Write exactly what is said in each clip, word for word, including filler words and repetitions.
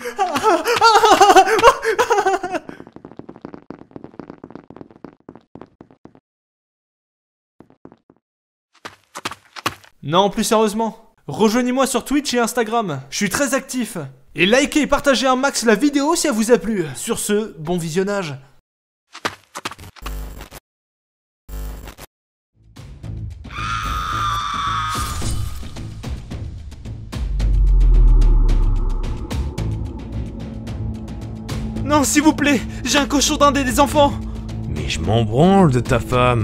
Non, plus sérieusement. Rejoignez-moi sur Twitch et Instagram. Je suis très actif. Et likez et partagez un max la vidéo si elle vous a plu. Sur ce, bon visionnage. Non, s'il vous plaît, j'ai un cochon d'Inde et des enfants. Mais je m'en branle de ta femme.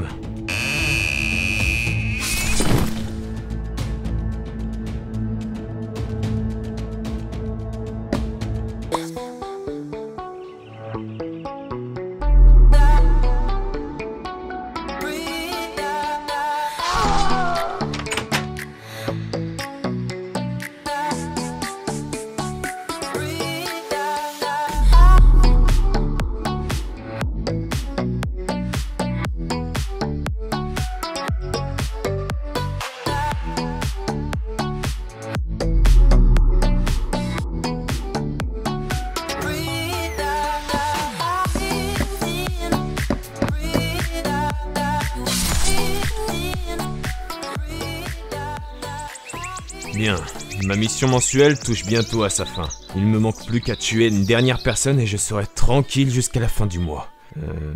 Bien, ma mission mensuelle touche bientôt à sa fin. Il me manque plus qu'à tuer une dernière personne et je serai tranquille jusqu'à la fin du mois. Euh...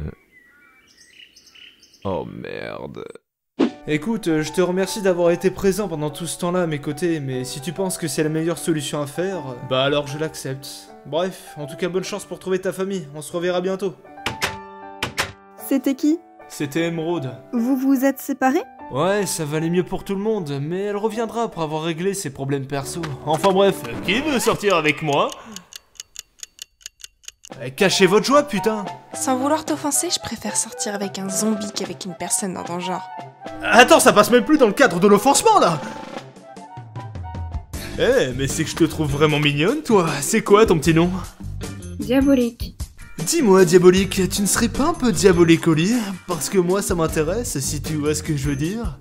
Oh merde... Écoute, je te remercie d'avoir été présent pendant tout ce temps-là à mes côtés, mais si tu penses que c'est la meilleure solution à faire, bah alors je l'accepte. Bref, en tout cas bonne chance pour trouver ta famille, on se reverra bientôt. C'était qui? C'était Émeraude. Vous vous êtes séparés? Ouais, ça valait mieux pour tout le monde, mais elle reviendra pour avoir réglé ses problèmes perso. Enfin bref, qui veut sortir avec moi? Eh, cachez votre joie, putain! Sans vouloir t'offenser, je préfère sortir avec un zombie qu'avec une personne dans ton genre. Attends, ça passe même plus dans le cadre de l'offensement, là! Eh, mais c'est que je te trouve vraiment mignonne, toi. C'est quoi ton petit nom? Diabolique. Dis-moi, Diabolique, tu ne serais pas un peu diabolique au lit? Parce que moi, ça m'intéresse, si tu vois ce que je veux dire.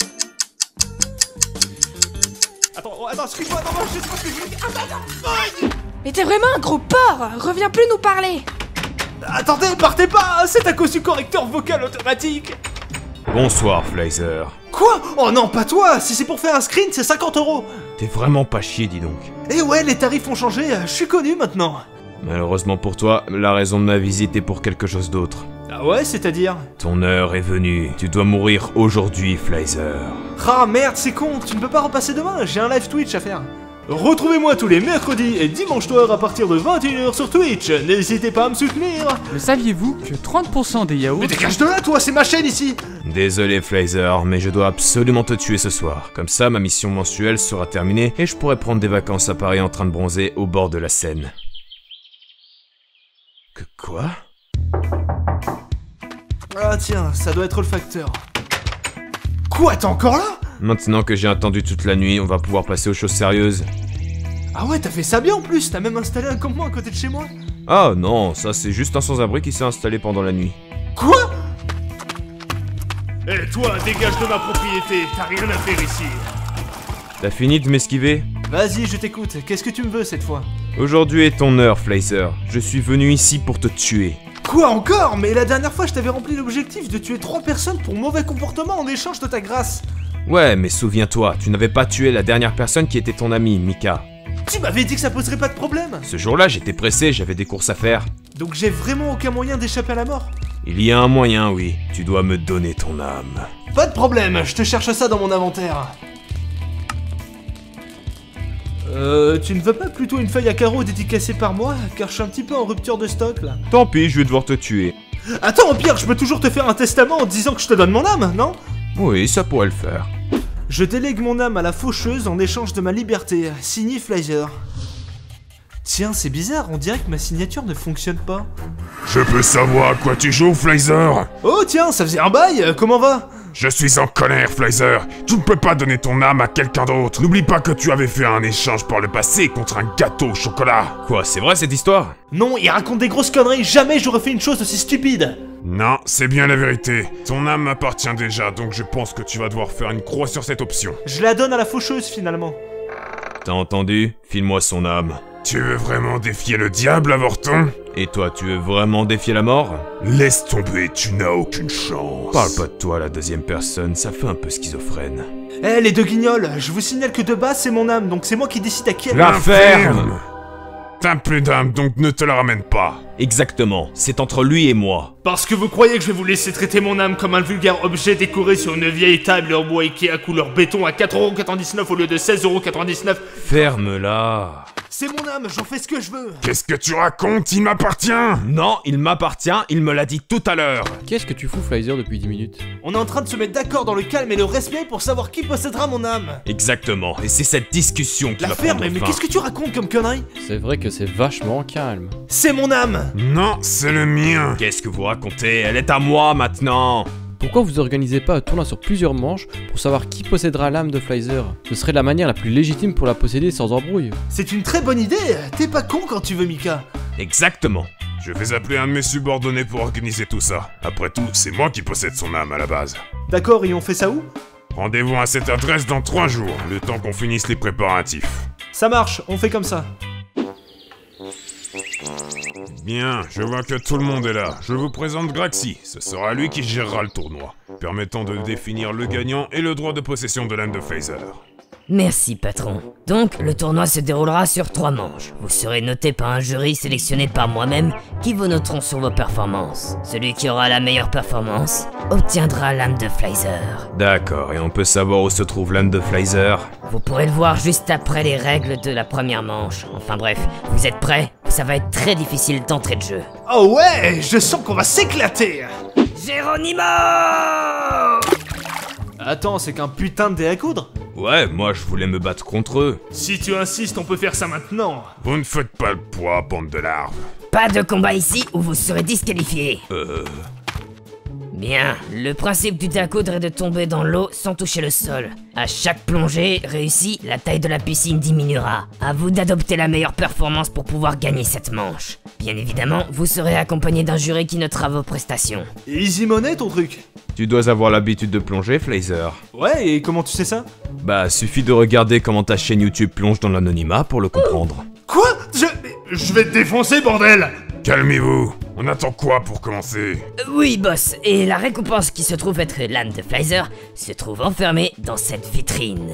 Attends, oh, attends, excuse-moi, attends, je sais pas ce que je veux dire. Attends, attends, Mais t'es vraiment un gros porc! Reviens plus nous parler! attendez, partez pas! C'est à cause du correcteur vocal automatique! Bonsoir, Flyzer. Quoi? Oh non, pas toi! Si c'est pour faire un screen, c'est cinquante euros! T'es vraiment pas chier, dis donc. Eh ouais, les tarifs ont changé, je suis connu maintenant! Malheureusement pour toi, la raison de ma visite est pour quelque chose d'autre. Ah ouais, c'est-à-dire? Ton heure est venue. Tu dois mourir aujourd'hui, Flyzer. Ah merde, c'est con, tu ne peux pas repasser demain, j'ai un live Twitch à faire. Retrouvez-moi tous les mercredis et dimanches soirs à partir de vingt et une heures sur Twitch. N'hésitez pas à me soutenir. Le saviez-vous que trente pour cent des yaourts... Mais dégage de là, toi, c'est ma chaîne ici. Désolé, Flyzer, mais je dois absolument te tuer ce soir. Comme ça, ma mission mensuelle sera terminée et je pourrai prendre des vacances à Paris en train de bronzer au bord de la Seine. Que quoi? Ah tiens, ça doit être le facteur. Quoi, t'es encore là? Maintenant que j'ai attendu toute la nuit, on va pouvoir passer aux choses sérieuses. Ah ouais, t'as fait ça bien en plus, t'as même installé un campement à côté de chez moi. Ah non, ça c'est juste un sans-abri qui s'est installé pendant la nuit. Quoi? Eh toi, dégage de ma propriété, t'as rien à faire ici. T'as fini de m'esquiver? Vas-y, je t'écoute, qu'est-ce que tu me veux cette fois? Aujourd'hui est ton heure, Flyzer. Je suis venu ici pour te tuer. Quoi encore? Mais la dernière fois, je t'avais rempli l'objectif de tuer trois personnes pour mauvais comportement en échange de ta grâce. Ouais, mais souviens-toi, tu n'avais pas tué la dernière personne qui était ton amie, Mika. Tu m'avais dit que ça poserait pas de problème. Ce jour-là, j'étais pressé, j'avais des courses à faire. Donc j'ai vraiment aucun moyen d'échapper à la mort? Il y a un moyen, oui. Tu dois me donner ton âme. Pas de problème, je te cherche ça dans mon inventaire. Euh, tu ne veux pas plutôt une feuille à carreaux dédicacée par moi? Car je suis un petit peu en rupture de stock là. Tant pis, je vais devoir te tuer. Attends, au pire, je peux toujours te faire un testament en disant que je te donne mon âme, non? Oui, ça pourrait le faire. Je délègue mon âme à la faucheuse en échange de ma liberté. Signé Flyzer. Tiens, c'est bizarre, on dirait que ma signature ne fonctionne pas. Je peux savoir à quoi tu joues, Flyzer? Oh tiens, ça faisait un bail, comment va? Je suis en colère, Flyzer. Tu ne peux pas donner ton âme à quelqu'un d'autre. N'oublie pas que tu avais fait un échange par le passé contre un gâteau au chocolat. Quoi, c'est vrai cette histoire? Non, il raconte des grosses conneries, jamais j'aurais fait une chose aussi stupide. Non, c'est bien la vérité. Ton âme m'appartient déjà, donc je pense que tu vas devoir faire une croix sur cette option. Je la donne à la faucheuse finalement. T'as entendu? File-moi son âme. Tu veux vraiment défier le diable, avorton? Et toi, tu veux vraiment défier la mort? Laisse tomber, tu n'as aucune chance. Parle pas de toi à la deuxième personne, ça fait un peu schizophrène. Eh les deux guignols, je vous signale que de base c'est mon âme, donc c'est moi qui décide à qui elle... La ferme! T'as plus d'âme, donc ne te la ramène pas. Exactement, c'est entre lui et moi. Parce que vous croyez que je vais vous laisser traiter mon âme comme un vulgaire objet décoré sur une vieille table en bois Ikea couleur béton à quatre euros quatre-vingt-dix-neuf au lieu de seize euros quatre-vingt-dix-neuf. Ferme-la. C'est mon âme, j'en fais ce que je veux. Qu'est-ce que tu racontes? Il m'appartient. Non, il m'appartient, il me l'a dit tout à l'heure. Qu'est-ce que tu fous, Flyzer, depuis dix minutes? On est en train de se mettre d'accord dans le calme et le respect pour savoir qui possédera mon âme. Exactement, et c'est cette discussion qui La va ferme, prendre mais fin. qu'est-ce que tu racontes comme connerie? C'est vrai que c'est vachement calme. C'est mon âme. Non, c'est le mien. Qu'est-ce que vous racontez? Elle est à moi maintenant. Pourquoi vous organisez pas un tournoi sur plusieurs manches pour savoir qui possédera l'âme de Flyzer? Ce serait la manière la plus légitime pour la posséder sans embrouille. C'est une très bonne idée. T'es pas con quand tu veux, Mika. Exactement. Je vais appeler un de mes subordonnés pour organiser tout ça. Après tout, c'est moi qui possède son âme à la base. D'accord, et on fait ça où? Rendez-vous à cette adresse dans trois jours, le temps qu'on finisse les préparatifs. Ça marche, on fait comme ça. Bien, je vois que tout le monde est là. Je vous présente Graxi, ce sera lui qui gérera le tournoi, permettant de définir le gagnant et le droit de possession de l'âme de Flyzer. Merci patron. Donc, le tournoi se déroulera sur trois manches. Vous serez noté par un jury sélectionné par moi-même qui vous noteront sur vos performances. Celui qui aura la meilleure performance obtiendra l'âme de Flyzer. D'accord, et on peut savoir où se trouve l'âme de Flyzer? Vous pourrez le voir juste après les règles de la première manche. Enfin bref, vous êtes prêts? Ça va être très difficile d'entrer de jeu. Oh ouais, je sens qu'on va s'éclater. Geronimo! Attends, c'est qu'un putain de dé à coudre? Ouais, moi je voulais me battre contre eux. Si tu insistes, on peut faire ça maintenant. Vous ne faites pas le poids, bande de larves. Pas de combat ici ou vous serez disqualifié. Euh... Bien, le principe du dé à coudre est de tomber dans l'eau sans toucher le sol. À chaque plongée réussie, la taille de la piscine diminuera. À vous d'adopter la meilleure performance pour pouvoir gagner cette manche. Bien évidemment, vous serez accompagné d'un jury qui notera vos prestations. Easy money ton truc. Tu dois avoir l'habitude de plonger, Flyzer. Ouais, et comment tu sais ça? Bah, suffit de regarder comment ta chaîne YouTube plonge dans l'anonymat pour le comprendre. Quoi? Je... Je vais te défoncer, bordel! Calmez-vous, on attend quoi pour commencer? Euh, Oui, boss, et la récompense qui se trouve être l'âme de Flyzer se trouve enfermée dans cette vitrine.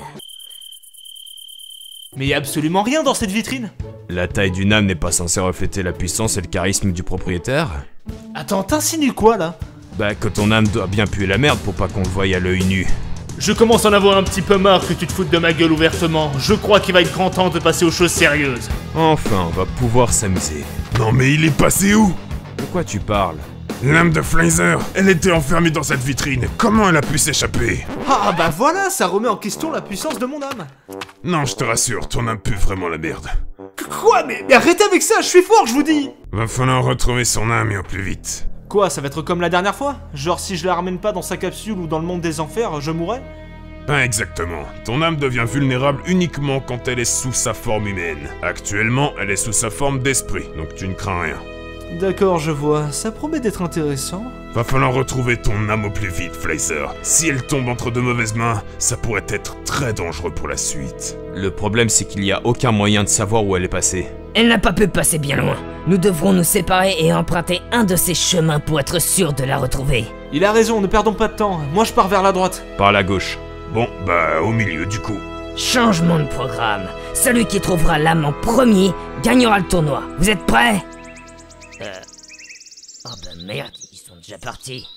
Mais y a absolument rien dans cette vitrine. La taille d'une âme n'est pas censée refléter la puissance et le charisme du propriétaire? Attends, t'insinues quoi là? Bah, que ton âme doit bien puer la merde pour pas qu'on le voie à l'œil nu. Je commence à en avoir un petit peu marre que tu te foutes de ma gueule ouvertement. Je crois qu'il va être grand temps de passer aux choses sérieuses. Enfin, on va pouvoir s'amuser. Non mais il est passé où? De quoi tu parles? L'âme de Flyzer, elle était enfermée dans cette vitrine. Comment elle a pu s'échapper? Ah bah voilà, ça remet en question la puissance de mon âme. Non, je te rassure, ton âme pue vraiment la merde. Qu- Quoi mais, mais arrêtez avec ça, je suis fort, je vous dis. Va falloir retrouver son âme et au plus vite. Quoi, ça va être comme la dernière fois? Genre si je la ramène pas dans sa capsule ou dans le monde des enfers, je mourrai? Pas exactement. Ton âme devient vulnérable uniquement quand elle est sous sa forme humaine. Actuellement, elle est sous sa forme d'esprit, donc tu ne crains rien. D'accord, je vois, ça promet d'être intéressant. Va falloir retrouver ton âme au plus vite, Flyzer. Si elle tombe entre de mauvaises mains, ça pourrait être très dangereux pour la suite. Le problème, c'est qu'il y a aucun moyen de savoir où elle est passée. Elle n'a pas pu passer bien loin. Nous devrons nous séparer et emprunter un de ces chemins pour être sûr de la retrouver. Il a raison, ne perdons pas de temps. Moi je pars vers la droite. Par la gauche. Bon, bah au milieu du coup. Changement de programme. Celui qui trouvera l'âme en premier gagnera le tournoi. Vous êtes prêts? Euh... Oh bah merde, ils sont déjà partis.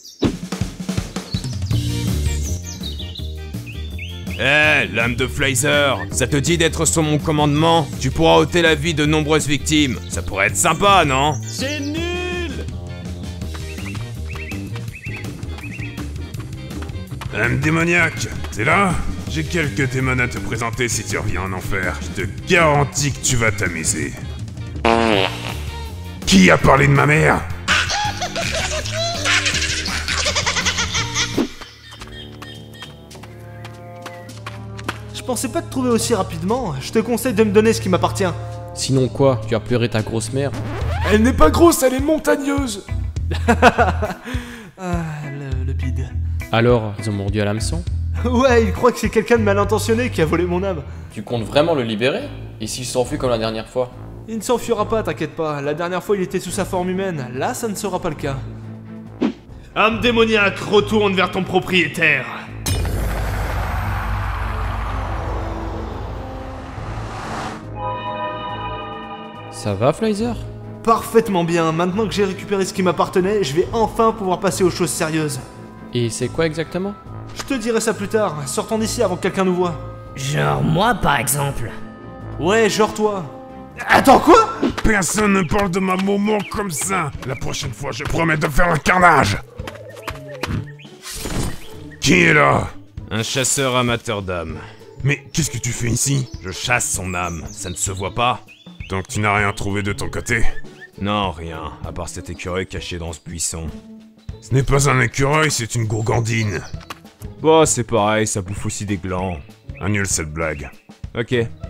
Eh, l'âme de Flyzer, ça te dit d'être sous mon commandement? Tu pourras ôter la vie de nombreuses victimes. Ça pourrait être sympa, non? C'est nul. Âme démoniaque, t'es là? J'ai quelques démons à te présenter si tu reviens en enfer. Je te garantis que tu vas t'amuser. Qui a parlé de ma mère? Je pensais pas te trouver aussi rapidement. Je te conseille de me donner ce qui m'appartient. Sinon quoi? Tu as pleuré ta grosse mère? Elle n'est pas grosse, elle est montagneuse. Ah, le, le bide. Alors, ils ont mordu à l'hameçon? Ouais, il croit que c'est quelqu'un de mal intentionné qui a volé mon âme. Tu comptes vraiment le libérer? Et s'il s'enfuit comme la dernière fois? Il ne s'enfuira pas, t'inquiète pas. La dernière fois, il était sous sa forme humaine. Là, ça ne sera pas le cas. Âme démoniaque, retourne vers ton propriétaire. Ça va, Flyzer? Parfaitement bien. Maintenant que j'ai récupéré ce qui m'appartenait, je vais enfin pouvoir passer aux choses sérieuses. Et c'est quoi exactement? Je te dirai ça plus tard. Sortons d'ici avant que quelqu'un nous voie. Genre moi par exemple. Ouais, genre toi. Attends, quoi? Personne ne parle de ma maman comme ça. La prochaine fois, je promets de faire un carnage. Qui est là? Un chasseur amateur d'âmes. Mais qu'est-ce que tu fais ici? Je chasse son âme, ça ne se voit pas? Donc tu n'as rien trouvé de ton côté? Non, rien, à part cet écureuil caché dans ce buisson. Ce n'est pas un écureuil, c'est une gourgandine. Bon, c'est pareil, ça bouffe aussi des glands. Annule cette blague. Ok.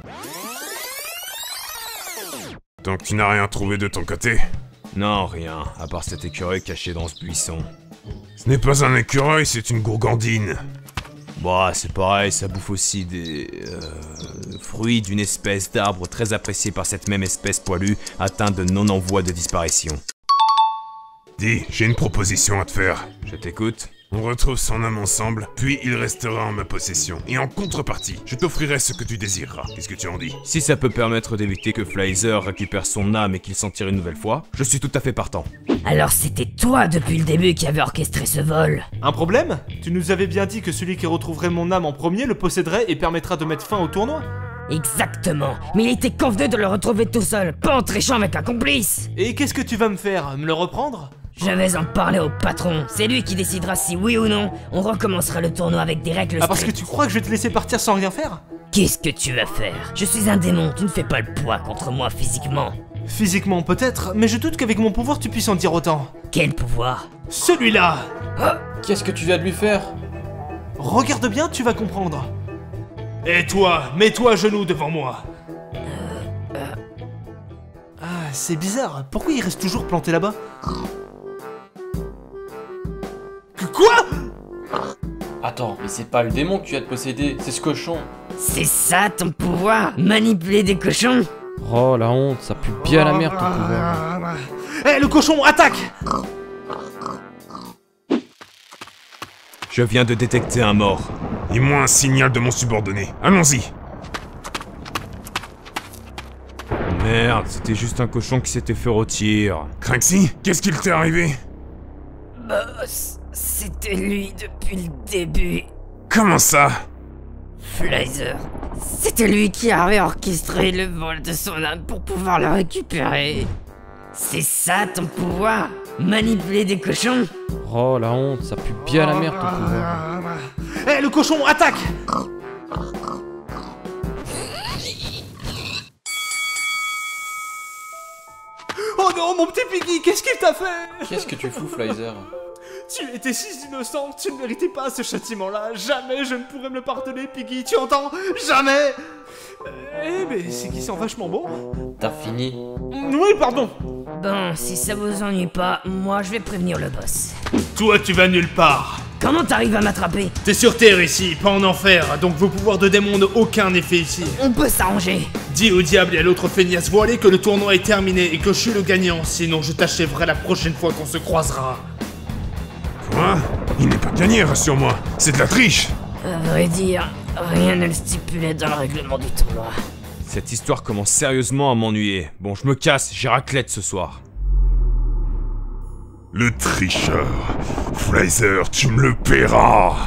Donc tu n'as rien trouvé de ton côté? Non, rien, à part cet écureuil caché dans ce buisson. Ce n'est pas un écureuil, c'est une gourgandine. Bah, c'est pareil, ça bouffe aussi des... Euh, fruits d'une espèce d'arbre très appréciée par cette même espèce poilue, atteinte de non-envoi de disparition. Dis, j'ai une proposition à te faire. Je t'écoute. On retrouve son âme ensemble, puis il restera en ma possession. Et en contrepartie, je t'offrirai ce que tu désireras. Qu'est-ce que tu en dis? Si ça peut permettre d'éviter que Flyzer récupère son âme et qu'il s'en tire une nouvelle fois, je suis tout à fait partant. Alors c'était toi depuis le début qui avait orchestré ce vol? Un problème? Tu nous avais bien dit que celui qui retrouverait mon âme en premier le posséderait et permettra de mettre fin au tournoi. Exactement, mais il était convenu de le retrouver tout seul, pas en trichant avec un complice. Et qu'est-ce que tu vas me faire? Me le reprendre? Je vais en parler au patron, c'est lui qui décidera si oui ou non on recommencera le tournoi avec des règles Ah parce que strictes. tu crois que je vais te laisser partir sans rien faire? Qu'est-ce que tu vas faire? Je suis un démon, tu ne fais pas le poids contre moi physiquement. Physiquement peut-être, mais je doute qu'avec mon pouvoir tu puisses en dire autant. Quel pouvoir? Celui-là! Qu'est-ce que tu viens de lui faire? Regarde bien, tu vas comprendre. Et toi, mets-toi à genoux devant moi. Ah, c'est bizarre, pourquoi il reste toujours planté là-bas? Quoi? Attends, mais c'est pas le démon que tu as de posséder, c'est ce cochon. C'est ça ton pouvoir? Manipuler des cochons? Oh la honte, ça pue bien la merde ton pouvoir. Eh, le cochon, attaque! Je viens de détecter un mort. Et moi un signal de mon subordonné. Allons-y. Merde, c'était juste un cochon qui s'était fait rôtir. Craxy, qu'est-ce qu'il t'est arrivé? Boss, c'était lui depuis le début. Comment ça? Flyzer, c'était lui qui avait orchestré le vol de son âme pour pouvoir la récupérer. C'est ça ton pouvoir? Manipuler des cochons? Oh la honte, ça pue bien la merde ton pouvoir. Eh, le cochon, attaque! Oh non, mon petit Piggy, qu'est-ce qu'il t'a fait? Qu'est-ce que tu fous, Flyzer? Tu étais si innocent, tu ne méritais pas ce châtiment-là. Jamais je ne pourrais me le pardonner, Piggy, tu entends? Jamais! Eh, mais c'est qu'ils sont vachement bons. T'as fini? Oui, pardon. Bon, si ça vous ennuie pas, moi je vais prévenir le boss. Toi, tu vas nulle part. Comment t'arrives à m'attraper? T'es sur Terre ici, pas en enfer, donc vos pouvoirs de démon n'ont aucun effet ici. On peut s'arranger. Dis au diable et à l'autre feignasse voilé que le tournoi est terminé et que je suis le gagnant, sinon je t'achèverai la prochaine fois qu'on se croisera. Quoi? Il n'est pas gagné, rassure-moi. C'est de la triche. À vrai dire, rien ne le stipulait dans le règlement du tournoi. Cette histoire commence sérieusement à m'ennuyer. Bon, je me casse, j'ai raclette ce soir. Le tricheur. Flyzer, tu me le paieras.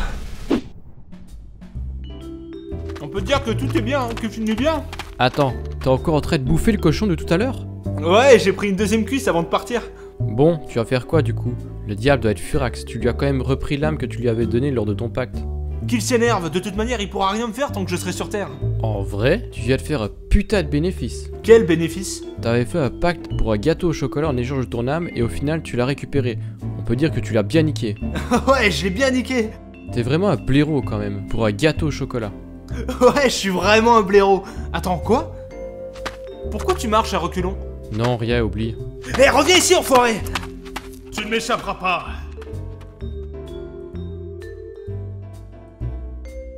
On peut dire que tout est bien, que tu n'es bien. Attends, t'es encore en train de bouffer le cochon de tout à l'heure? Ouais, j'ai pris une deuxième cuisse avant de partir. Bon, tu vas faire quoi du coup? Le diable doit être furax, tu lui as quand même repris l'âme que tu lui avais donnée lors de ton pacte. Qu'il s'énerve, de toute manière il pourra rien me faire tant que je serai sur Terre. En vrai, tu viens de faire un putain de bénéfice. Quel bénéfice? T'avais fait un pacte pour un gâteau au chocolat en échange de ton âme et au final tu l'as récupéré. On peut dire que tu l'as bien niqué. Ouais, je l'ai bien niqué. T'es vraiment un blaireau quand même, pour un gâteau au chocolat. Ouais, je suis vraiment un blaireau. Attends, quoi? Pourquoi tu marches à reculons? Non, rien, oublie. Eh, hey, reviens ici, enfoiré! Tu ne m'échapperas pas.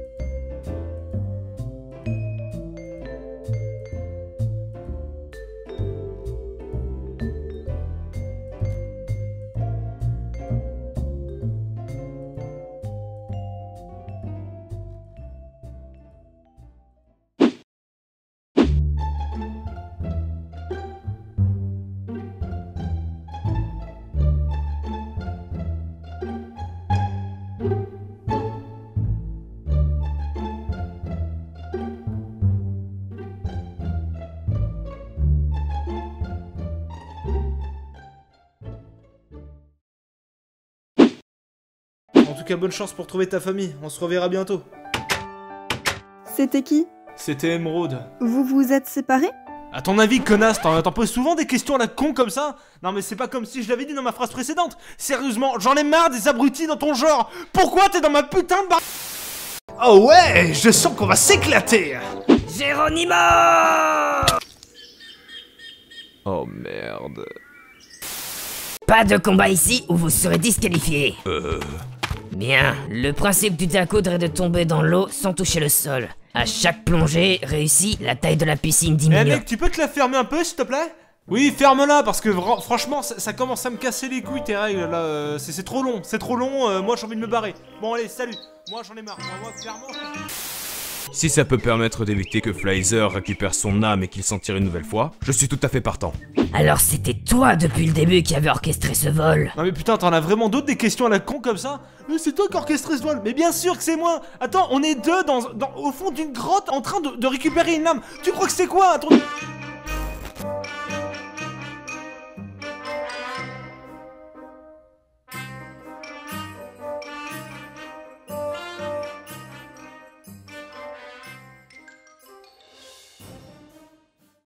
tout cas bonne chance pour trouver ta famille, on se reverra bientôt. C'était qui? C'était Émeraude. Vous vous êtes séparés? À ton avis, connasse, t'en t'en poses souvent des questions à la con comme ça? Non mais c'est pas comme si je l'avais dit dans ma phrase précédente. Sérieusement, j'en ai marre des abrutis dans ton genre. Pourquoi t'es dans ma putain de bar... Oh ouais, je sens qu'on va s'éclater. Géronimo! Oh merde. Pas de combat ici ou vous serez disqualifié. Euh... Bien, le principe du découdre est de tomber dans l'eau sans toucher le sol. À chaque plongée réussie, la taille de la piscine Eh diminue. mec, tu peux te la fermer un peu s'il te plaît? Oui, ferme-la parce que vra- franchement, ça, ça commence à me casser les couilles tes règles là. euh, c'est c'est trop long, c'est trop long. euh, moi j'ai envie de me barrer. Bon allez, salut. Moi j'en ai marre. Moi, moi clairement. Si ça peut permettre d'éviter que Flyzer récupère son âme et qu'il s'en tire une nouvelle fois, je suis tout à fait partant. Alors c'était toi depuis le début qui avait orchestré ce vol. Non mais putain, t'en as vraiment d'autres des questions à la con comme ça? Mais c'est toi qui orchestré ce vol. Mais bien sûr que c'est moi. Attends, on est deux dans, dans au fond d'une grotte en train de, de récupérer une âme. Tu crois que c'est quoi un truc?